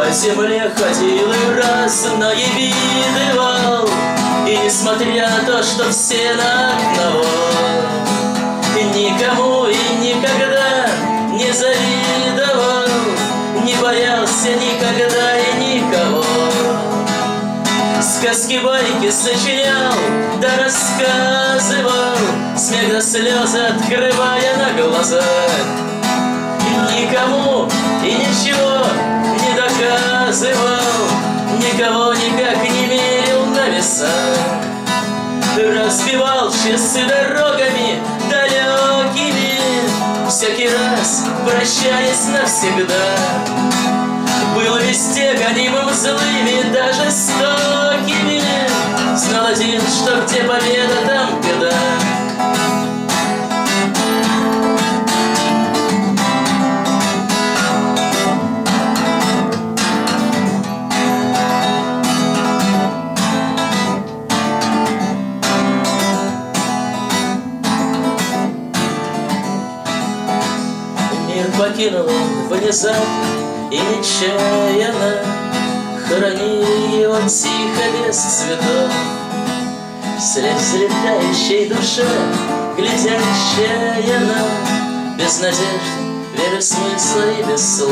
По земле ходил и разные виды вал, и несмотря на то, что все на одного, никому и никогда не завидовал, не боялся никогда и никого. Сказки, байки сочинял, да рассказывал, смех до слезы открывая на глаза. Никому и ничего не доказывал, никого никак не мерил на весах. Разбивал часы дорогами далекими, всякий раз прощаясь навсегда. Был везде гонимым злыми, даже жестокими, знал один, что где победа, там беда. Мир покинул он внезапно и нечаянно, хоронили его тихо без цветов. Вслед взлетающей душе, глядящая на, без надежды, веры смысла и без слов.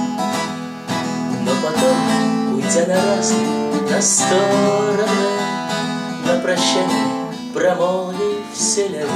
Но потом, уйдя на раз, на стороны, на прощание промолвив селяви.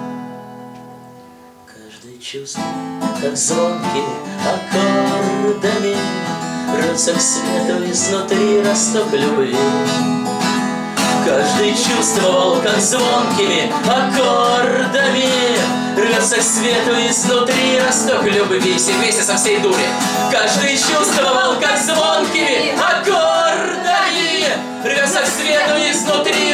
Каждый чувствует, как звонкими аккордами рвется к свету изнутри росток любви. Каждый чувствовал, как звонкими аккордами рвется к свету изнутри росток любви. Все вместе со всей дури. Каждый чувствовал, как звонкими аккордами рвется к свету изнутри